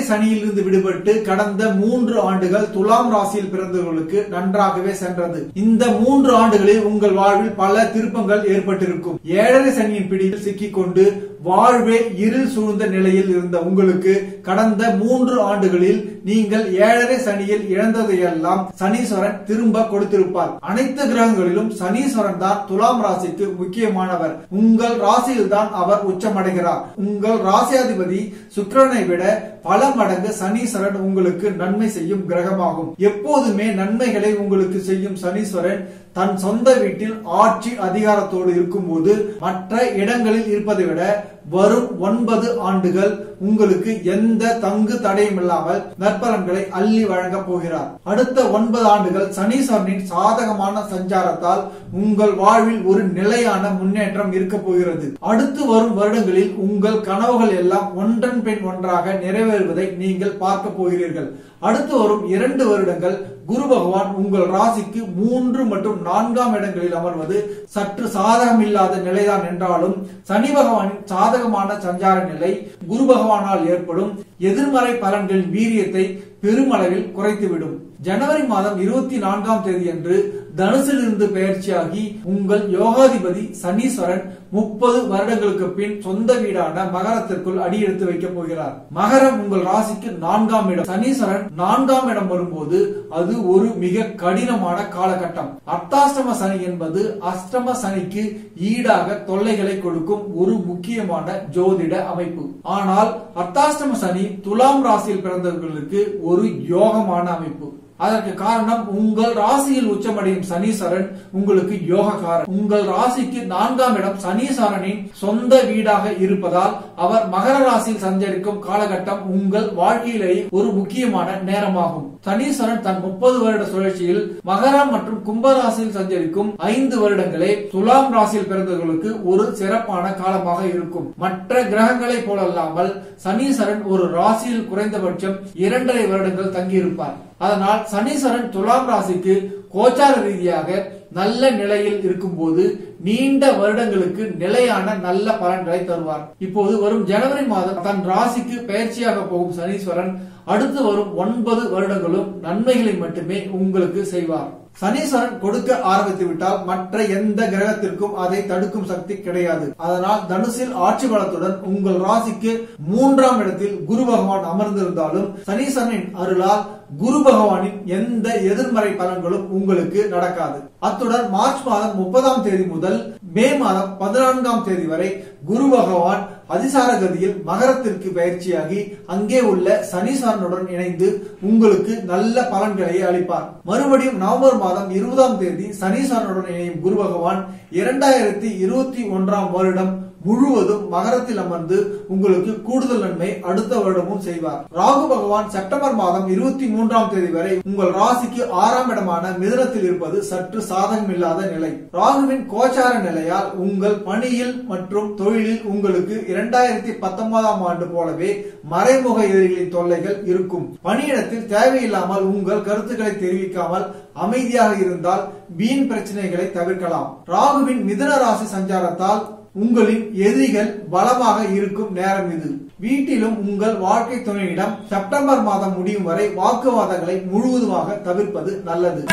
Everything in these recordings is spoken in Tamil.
சனியிலிருந்து விடுபட்டு கடந்த 3 ஆண்டுகள் துலாம் ராசியில் பிறந்தவர்களுக்கு நன்றாகவே சென்றது. இந்த 3 ஆண்டுகளில் உங்கள் வாழ்வில் பல திருப்பங்கள் ஏற்பட்டிருக்கும். 7 சனியின் பிடியில் சிக்கிக்கொண்டு வாழ்வே இருள் சூழ்ந்த நிலையில் இருந்த உங்களுக்கு கடந்த 3 ஆண்டுகளில் நீங்கள் 7 சனியில் இழந்ததையெல்லாம் சனீஸ்வரன் திரும்ப கொடுத்திருப்பார். அனைத்து கிரகங்களிலும் சனீஸ்வரன் தான் துலாம் ராசிக்கு முக்கியமானவர். உங்கள் ராசியில் தான் அவர் உச்சமடைகிறார். உங்கள் ராசியாதிபதி சுக்கிரனை விட பல மடங்கு சனீஸ்வரன் உங்களுக்கு நன்மை செய்யும் கிரகமாகும். எப்போதுமே நன்மைகளை உங்களுக்கு செய்யும் சனீஸ்வரன் தன் சொந்த வீட்டில் ஆட்சி அதிகாரத்தோடு இருக்கும்போது மற்ற இடங்களில் இருப்பதை விட வரும் 9 ஆண்டுகள் உங்களுக்கு எந்த தங்கு தடையும் இல்லாமல் நற்பலன்களை அள்ளி வழங்க போகிறார். அடுத்த 9 ஆண்டுகள் சனீஸ்வரனின் சாதகமான சஞ்சாரத்தால் உங்கள் வாழ்வில் ஒரு நிலையான முன்னேற்றம் இருக்க போகிறது. அடுத்து வரும் வருடங்களில் உங்கள் கனவுகள் எல்லாம் ஒன்றன் பின் ஒன்றாக நிறைவேறுவதை நீங்கள் பார்க்க போகிறீர்கள். அடுத்து வரும் 2 வருடங்கள் குரு பகவான் உங்கள் ராசிக்கு 3 மற்றும் 4ஆம் இடங்களில் அமர்வது சற்று சாதகம் இல்லாத நிலைதான் என்றாலும் சனி பகவானின் சாதகமான சஞ்சார நிலை குரு பகவானால் ஏற்படும் எதிர்மறை பலன்களின் வீரியத்தை பெருமளவில் குறைத்துவிடும். ஜனவரி மாதம் 24ஆம் தேதி அன்று தனுசிலிருந்து பெயர்ச்சியாகி உங்கள் யோகாதிபதி சனீஸ்வரன் 30 வருடங்களுக்கு பின் சொந்த வீடான மகரத்திற்குள் அடியெடுத்து வைக்கப் போகிறார். மகரம் உங்கள் ராசிக்கு 4ஆம் இடம். சனீஸ்வரன் 4ஆம் இடம் வரும்போது அது ஒரு மிக கடினமான காலகட்டம். அர்த்தாஷ்டம சனி என்பது அஷ்டம சனிக்கு ஈடாக தொல்லைகளை கொடுக்கும் ஒரு முக்கியமான ஜோதிட அமைப்பு. ஆனால் அர்த்தாஷ்டம சனி துலாம் ராசியில் பிறந்தவர்களுக்கு ஒரு யோகமான அமைப்பு. அதற்கு காரணம் உங்கள் ராசியில் உச்சமடையும் சனீஸ்வரன் உங்களுக்கு யோகக்காரன். உங்கள் ராசிக்கு 4ஆம் இடம் சனீஸ்வரனின் சொந்த வீடாக இருப்பதால் அவர் மகர ராசியில் சஞ்சரிக்கும் காலகட்டம் உங்கள் வாழ்க்கையிலேயே ஒரு முக்கியமான நேரமாகும். சனீஸ்வரன் தன் 30 வருட சுழற்சியில் மகரம் மற்றும் கும்பராசியில் சஞ்சரிக்கும் 5 வருடங்களே துலாம் ராசியில் பிறந்தவர்களுக்கு ஒரு சிறப்பான காலமாக இருக்கும். மற்ற கிரகங்களை போலல்லாமல் சனீஸ்வரன் ஒரு ராசியில் குறைந்தபட்சம் 2.5 வருடங்கள் தங்கியிருப்பார். அதனால் சனீஸ்வரன் துலாம் ராசிக்கு கோச்சார ரீதியாக நல்ல நிலையில் இருக்கும் போது நீண்ட வருடங்களுக்கு நிலையான நல்ல பலன்களை தருவார். இப்போது வரும் ஜனவரி மாதம் தன் ராசிக்கு பயிற்சியாக போகும் சனீஸ்வரன் அடுத்து வரும் 9 வருடங்களும் நன்மைகளை மட்டுமே உங்களுக்கு செய்வார். சனீஸ்வரன் கொடுக்க ஆரம்பித்து விட்டால் மற்ற எந்த கிரகத்திற்கும் அதை தடுக்கும் சக்தி கிடையாது. அதனால் தனுசில் ஆட்சி பலத்துடன் உங்கள் ராசிக்கு 3ஆம் இடத்தில் குரு பகவான் அமர்ந்திருந்தாலும் சனீஸ்வரனின் அருளால் குரு பகவானின் எந்த எதிர்மறை பலன்களும் உங்களுக்கு நடக்காது. அத்துடன் மார்ச் மாதம் 30ஆம் தேதி முதல் மே மாதம் 14ஆம் தேதி வரை குரு பகவான் அதிசார கதியில் மகரத்திற்கு பயிற்சியாகி அங்கே உள்ள சனீஸ்வரனுடன் இணைந்து உங்களுக்கு நல்ல பலன்களை அளிப்பார். மறுபடியும் நவம்பர் மாதம் 20ஆம் தேதி சனீஸ்வரனுடன் இணையும் குரு பகவான் 2021ஆம் வருடம் முழுவதும் மகரத்தில் அமர்ந்து உங்களுக்கு கூடுதல் நன்மை அடுத்த வருடமும் செய்வார். ராகு பகவான் செப்டம்பர் மாதம் 23ஆம் தேதி வரை உங்கள் ராசிக்கு 6ஆம் இடமான மிதுனத்தில் இருப்பது சற்று சாதகம் இல்லாத நிலை. ராகுவின் கோச்சார நிலையால் உங்கள் பணியில் மற்றும் தொழிலில் உங்களுக்கு 2019ஆம் ஆண்டு போலவே மறைமுக எதிரிகளின் தொல்லைகள் இருக்கும். பணியிடத்தில் தேவையில்லாமல் உங்கள் கருத்துக்களை தெரிவிக்காமல் அமைதியாக இருந்தால் வீண் பிரச்சனைகளை தவிர்க்கலாம். ராகுவின் மிதுன ராசி சஞ்சாரத்தால் உங்களின் எதிரிகள் பலமாக இருக்கும் நேரம் இது. வீட்டிலும் உங்கள் வாழ்க்கை துணையிடம் செப்டம்பர் மாதம் முடியும் வரை வாக்குவாதங்களை முழுவதுமாக தவிர்ப்பது நல்லது.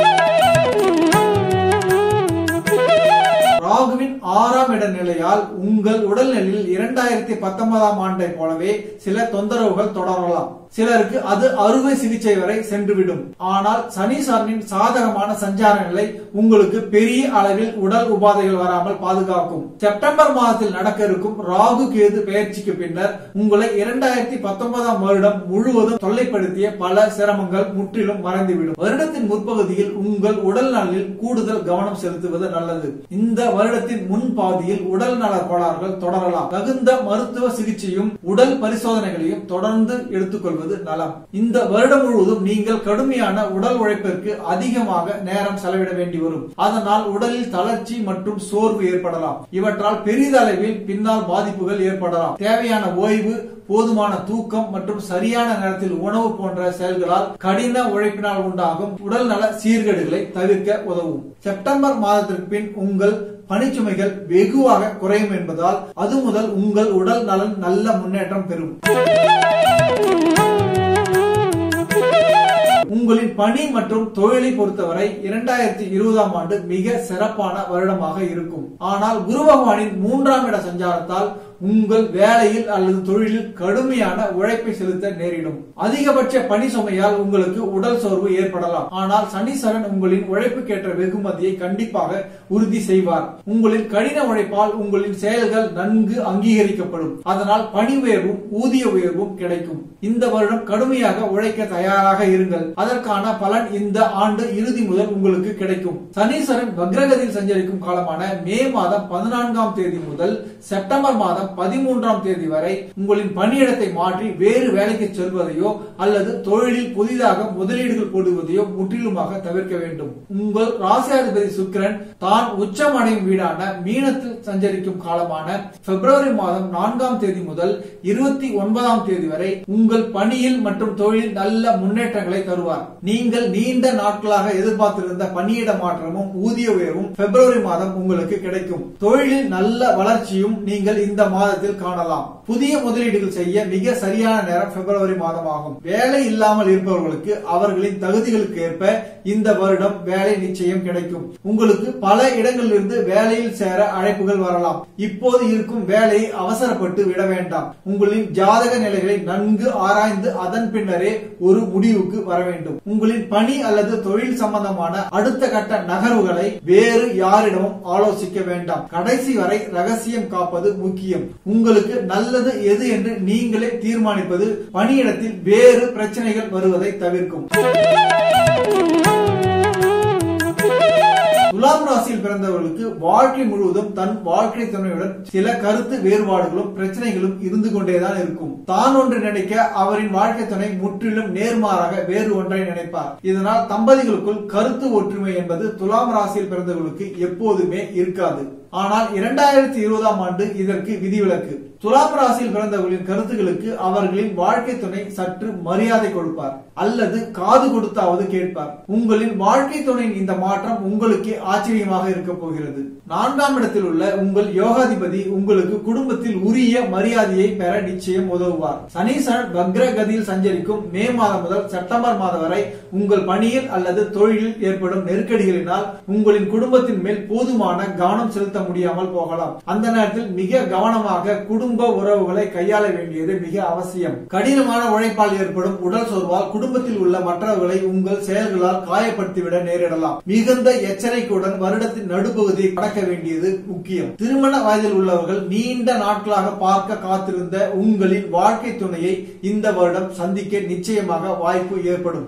ராகுவின் 6ஆம் இட நிலையால் உங்கள் உடல்நிலையில் 2019ஆம் ஆண்டை போலவே சில தொந்தரவுகள் தொடரலாம். சிலருக்கு அது அறுவை சிகிச்சை வரை சென்றுவிடும். ஆனால் சனீஸ்வரனின் சாதகமான சஞ்சார நிலை உங்களுக்கு பெரிய அளவில் உடல் உபாதைகள் வராமல் பாதுகாக்கும். செப்டம்பர் மாதத்தில் நடக்க இருக்கும் ராகு கேது பெயர்ச்சிக்கு பின்னர் உங்களை 2019ஆம் வருடம் முழுவதும் தொல்லைப்படுத்திய பல சிரமங்கள் முற்றிலும் மறைந்துவிடும். வருடத்தின் முற்பகுதியில் உங்கள் உடல் நலில் கூடுதல் கவனம் செலுத்துவது நல்லது. இந்த வருடத்தின் முன்பாதியில் உடல் நல கோளாறுகள் தொடரலாம். தகுந்த மருத்துவ சிகிச்சையும் உடல் பரிசோதனைகளையும் தொடர்ந்து எடுத்துக்கொள்வது நலம். இந்த வருடம் முழுவதும் நீங்கள் கடுமையான உடல் உழைப்பிற்கு அதிகமாக நேரம் செலவிட வேண்டி வரும். அதனால் உடலில் தளர்ச்சி மற்றும் சோர்வு ஏற்படலாம். இவற்றால் பெரிதளவில் பின்னால் பாதிப்புகள் ஏற்படலாம். தேவையான ஓய்வு போதுமான தூக்கம் மற்றும் சரியான நேரத்தில் உணவு போன்ற செயல்களால் கடின உழைப்பினால் உண்டாகும் உடல் நல சீர்கேடுகளை தவிர்க்க உதவும். செப்டம்பர் மாதத்திற்கு பின் உங்கள் பணிச்சுமைகள் வெகுவாக குறையும் என்பதால் அது முதல் உங்கள் உடல் நலன் நல்ல முன்னேற்றம் பெறும். உங்களின் பணி மற்றும் தொழிலை பொறுத்தவரை 2020ஆம் ஆண்டு மிக சிறப்பான வருடமாக இருக்கும். ஆனால் குரு பகவானின் 3ஆம் இட சஞ்சாரத்தால் உங்கள் வேலையில் அல்லது தொழிலில் கடுமையான உழைப்பை செலுத்த நேரிடும். அதிகபட்ச பணி சுமையால் உங்களுக்கு உடல் சோர்வு ஏற்படலாம். ஆனால் சனீஸ்வரன் உங்களின் உழைப்புக்கேற்ற வெகுமதியை கண்டிப்பாக உறுதி செய்வார். உங்களின் கடின உழைப்பால் உங்களின் செயல்கள் நன்கு அங்கீகரிக்கப்படும். அதனால் பணி உயர்வும் ஊதிய உயர்வும் கிடைக்கும். இந்த வருடம் கடுமையாக உழைக்க தயாராக இருங்கள். அதற்கான பலன் இந்த ஆண்டு இறுதி முதல் உங்களுக்கு கிடைக்கும். சனீஸ்வரன் வக்ரகதியில் சஞ்சரிக்கும் காலமான மே மாதம் 14ஆம் தேதி முதல் செப்டம்பர் மாதம் 13ஆம் தேதி வரை உங்களின் பணியிடத்தை மாற்றி வேறு வேலைக்கு செல்வதையோ அல்லது தொழிலில் புதிதாக முதலீடுகள் போடுவதையோ முற்றிலுமாக தவிர்க்க வேண்டும். உங்கள் ராசியாதிபதி சுக்கிரன் தான் உச்சமடையும் வீடான மீனத்தில் சஞ்சரிக்கும் காலமான பிப்ரவரி மாதம் 4ஆம் தேதி முதல் 29ஆம் தேதி வரை உங்கள் பணியில் மற்றும் தொழிலில் நல்ல முன்னேற்றங்களை தருவார். நீங்கள் நீண்ட நாட்களாக எதிர்பார்த்திருந்த பணியிட மாற்றமும் ஊதிய உயர்வும் பிப்ரவரி மாதம் உங்களுக்கு கிடைக்கும். தொழிலில் நல்ல வளர்ச்சியும் நீங்கள் இந்த மாதத்தில் காணலாம். புதிய முதலீடுகள் செய்ய மிக சரியான நேரம் பிப்ரவரி மாதம் ஆகும். வேலை இல்லாமல் இருப்பவர்களுக்கு அவர்களின் தகுதிகளுக்கு ஏற்ப இந்த வருடம் வேலை நிச்சயம் கிடைக்கும். உங்களுக்கு பல இடங்களிலிருந்து வேலையில் சேர அழைப்புகள் வரலாம். இப்போது இருக்கும் வேலையை அவசரப்பட்டு விட வேண்டாம். உங்களின் ஜாதக நிலைகளை நன்கு ஆராய்ந்து அதன் பின்னரே ஒரு முடிவுக்கு வர வேண்டும். உங்களின் பணி அல்லது தொழில் சம்பந்தமான அடுத்த கட்ட நகர்வுகளை வேறு யாரிடமும் ஆலோசிக்க வேண்டாம். கடைசி வரை ரகசியம் காப்பது முக்கியம். உங்களுக்கு நல்லது எது என்று நீங்களே தீர்மானிப்பது பணியிடத்தில் வேறு பிரச்சனைகள் வருவதை தவிர்க்கும். துலாம் ராசியில் பிறந்தவர்களுக்கு வாழ்க்கை முழுவதும் தன் வாழ்க்கை துணையுடன் சில கருத்து வேறுபாடுகளும் பிரச்சனைகளும் இருந்து கொண்டேதான் இருக்கும். தான் ஒன்று நினைக்க அவரின் வாழ்க்கை துணை முற்றிலும் நேர்மாறாக வேறு ஒன்றை நினைப்பார். இதனால் தம்பதிகளுக்குள் கருத்து ஒற்றுமை என்பது துலாம் ராசியில் பிறந்தவர்களுக்கு எப்போதுமே இருக்காது. ஆனால் 2020ஆம் ஆண்டு இதற்கு விதிவிலக்கு. துலாம் ராசியில் பிறந்தவர்களின் கருத்துக்களுக்கு அவர்களின் வாழ்க்கை துணை சற்று மரியாதை கொடுப்பார் அல்லது காது கொடுத்தாவது கேட்பார். உங்களின் வாழ்க்கை துணையின் இந்த மாற்றம் உங்களுக்கே ஆச்சரியமாக இருக்க போகிறது. 4ஆம் இடத்தில் உள்ள உங்கள் யோகாதிபதி உங்களுக்கு குடும்பத்தில் உரிய மரியாதையை பெற நிச்சயம் உதவுவார். சனீஸ்வரன் வக்ரகதியில் சஞ்சரிக்கும் மே மாதம் முதல் செப்டம்பர் மாதம் வரை உங்கள் பணியில் அல்லது தொழிலில் ஏற்படும் நெருக்கடிகளினால் உங்களின் குடும்பத்தின் மேல் போதுமான கவனம் செலுத்த முடியாமல் போகலாம். அந்த நேரத்தில் மிக கவனமாக குடும்ப உறவுகளை கையாள வேண்டியது மிக அவசியம். கடினமான உழைப்பால் ஏற்படும் உடல் சோர்வால் குடும்பத்தில் உள்ள மற்றவர்களை உங்கள் செயல்களால் காயப்படுத்திவிட நேரிடலாம். மிகுந்த எச்சரிக்கையுடன் வருடத்தின் நடுப்பகுதியை கடக்க வேண்டியது முக்கியம். திருமண வயதில் உள்ளவர்கள் நீண்ட நாட்களாக பார்க்க காத்திருந்த உங்களின் வாழ்க்கை துணையை இந்த வருடம் சந்திக்க நிச்சயமாக வாய்ப்பு ஏற்படும்.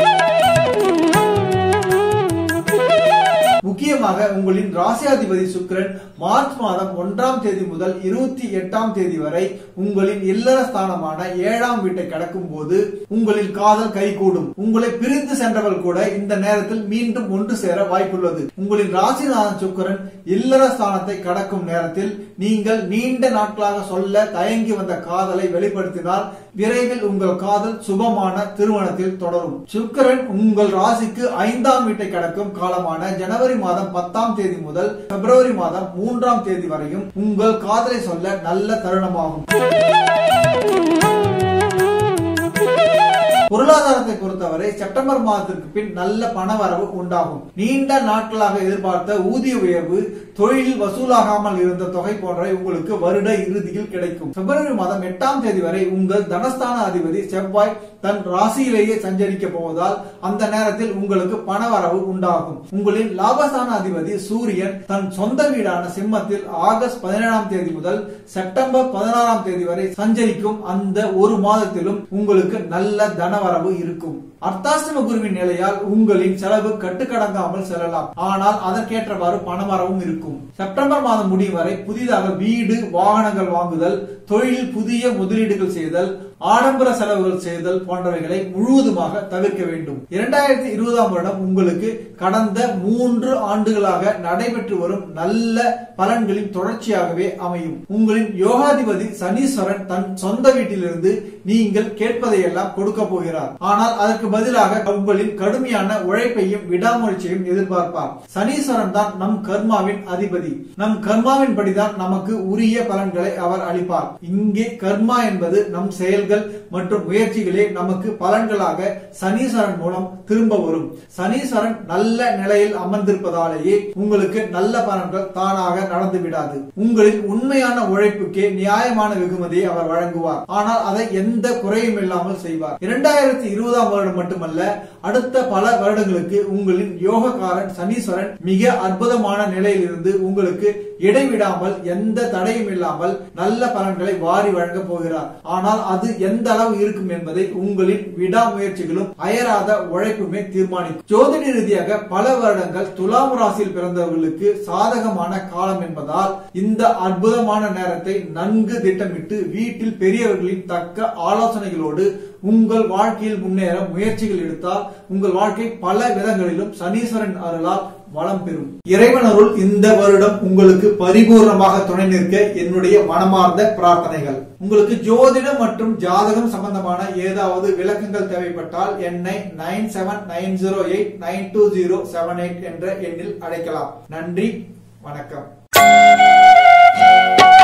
முக்கியமாக உங்களின் ராசியாதிபதி சுக்கிரன் மார்ச் மாதம் 1ஆம் தேதி முதல் 28ஆம் தேதி வரை உங்களின் இல்லற ஸ்தானமான 7ஆம் வீட்டை கடக்கும் போது உங்களின் காதல் கைகூடும். உங்களை பிரிந்து சென்றவர்கள் கூட இந்த நேரத்தில் மீண்டும் ஒன்று சேர வாய்ப்புள்ளது. உங்களின் ராசிநாதன் சுக்கிரன் இல்லற ஸ்தானத்தை கடக்கும் நேரத்தில் நீங்கள் நீண்ட நாட்களாக சொல்ல தயங்கி வந்த காதலை வெளிப்படுத்தினால் விரைவில் உங்கள் காதல் சுபமான திருமணத்தில் தொடரும். சுக்கிரன் உங்கள் ராசிக்கு 5ஆம் வீட்டை கடக்கும் காலமான ஜனவரி மாதம் 10ஆம் தேதி முதல் பிப்ரவரி மாதம் 3ஆம் தேதி வரையும் உங்கள் காதலை சொல்ல நல்ல தருணமாகும். பொருளாதாரத்தை பொறுத்தவரை செப்டம்பர் மாதத்திற்கு பின் நல்ல பணவரவு உண்டாகும். நீண்ட நாட்களாக எதிர்பார்த்த ஊதிய உயர்வு, தொழிலில் வசூலாகாமல் இருந்த தொகை போன்றவை உங்களுக்கு வருட இறுதியில் கிடைக்கும். பிப்ரவரி மாதம் 8ஆம் தேதி வரை உங்கள் தனஸ்தான அதிபதி செவ்வாய் தன் ராசியிலேயே சஞ்சரிக்க போவதால் அந்த நேரத்தில் உங்களுக்கு பணவரவு உண்டாகும். உங்களின் லாபஸ்தான அதிபதி சூரியன் தன் சொந்த வீடான சிம்மத்தில் ஆகஸ்ட் 17ஆம் தேதி முதல் செப்டம்பர் 16ஆம் தேதி வரை சஞ்சரிக்கும் அந்த ஒரு மாதத்திலும் உங்களுக்கு நல்ல தனவரவு இருக்கும். அர்த்தாஷ்டம குருவின் நிலையால் உங்களின் செலவு கட்டுக்கடங்காமல் செல்லலாம். ஆனால் அதற்கேற்றவாறு பணவரவும் இருக்கும். செப்டம்பர் மாதம் முடியும் வரை புதிதாக வீடு, வாகனங்கள் வாங்குதல், தொழிலில் புதிய முதலீடுகள் செய்தல், ஆடம்பர செலவுகள் செய்தல் போன்றவைகளை முழுவதுமாக தவிர்க்க வேண்டும். 2020ஆம் வருடம் உங்களுக்கு கடந்த 3 ஆண்டுகளாக நடைபெற்று வரும் நல்ல பலன்களின் தொடர்ச்சியாகவே அமையும். உங்களின் யோகாதிபதி சனீஸ்வரன் தன் சொந்த வீட்டிலிருந்து நீங்கள் கேட்பதையெல்லாம் கொடுக்க போகிறார். ஆனால் அதற்கு பதிலாக உங்களின் கடுமையான உழைப்பையும் விடாமுயற்சியையும் எதிர்பார்ப்பார். சனீஸ்வரன் தான் நம் கர்மாவின் அதிபதி. நம் கர்மாவின் படிதான் நமக்கு உரிய பலன்களை அவர் அளிப்பார். இங்கே கர்மா என்பது நம் செயல்கள் மற்றும் முயற்சிகளே நமக்கு பலன்களாக சனீஸ்வரன் மூலம் திரும்ப வரும். சனீஸ்வரன் நல்ல நிலையில் அமர்ந்திருப்பதாலேயே உங்களுக்கு நல்ல பலன்கள் தானாக நடந்து விடாது. உங்களின் உண்மையான உழைப்புக்கே நியாயமான வெகுமதியை அவர் வழங்குவார். ஆனால் அதை எந்த குறையும் இல்லாமல் செய்வார். 2020ஆம் வருடம் மட்டுமல்ல, அடுத்த பல வருடங்களுக்கு உங்களின் யோகக்காரன் சனீஸ்வரன் மிக அற்புதமான நிலையில் இருந்து உங்களுக்கு இடைவிடாமல் எந்த தடையும் இல்லாமல் நல்ல பலன்களை வாரி வழங்க போகிறார். ஆனால் அது எந்த அளவு இருக்கும் என்பதை உங்களின் விடாமுயற்சிகளும் அயராத உழைப்புமே தீர்மானிக்கும். ஜோதிட ரீதியாக பல வருடங்கள் துலாம் ராசியில் பிறந்தவர்களுக்கு சாதகமான காலம் என்பதால் இந்த அற்புதமான நேரத்தை நன்கு திட்டமிட்டு வீட்டில் பெரியவர்களின் தக்க ஆலோசனைகளோடு உங்கள் வாழ்க்கையில் முன்னேற முயற்சிகள் எடுத்தால் உங்கள் வாழ்க்கை பல விதங்களிலும் சனீஸ்வரன் அருளால் வளம் பெறும். இறைவன் அருள் இந்த வருடம் உங்களுக்கு பரிபூர்ணமாக துணை நிற்க என்னுடைய மனமார்ந்த பிரார்த்தனைகள். உங்களுக்கு ஜோதிடம் மற்றும் ஜாதகம் சம்பந்தமான ஏதாவது விளக்கங்கள் தேவைப்பட்டால் என்னை 9790892078 என்ற எண்ணில் அழைக்கலாம். நன்றி, வணக்கம்.